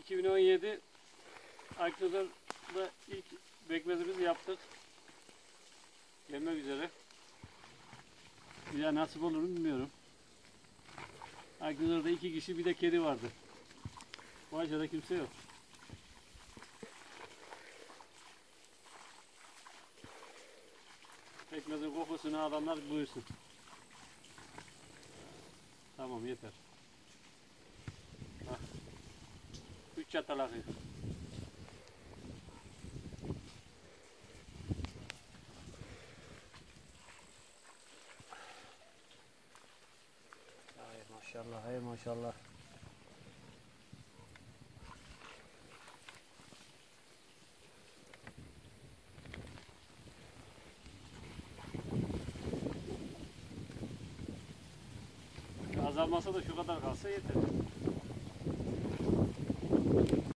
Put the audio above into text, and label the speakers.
Speaker 1: 2017 Akyazar'da ilk bekmezimizi yaptık. Gelmek üzere. Ya nasip olur mu bilmiyorum. Akyazar'da 2 kişi bir de kedi vardı. Bu aşağıda kimse yok. Pekmezin kokusunu adamlar buyursun. Tamam yeter. Bak. 3 çatal akıyor. Hay maşallah, hay maşallah. Azalmasa da şu kadar kalsa yeter.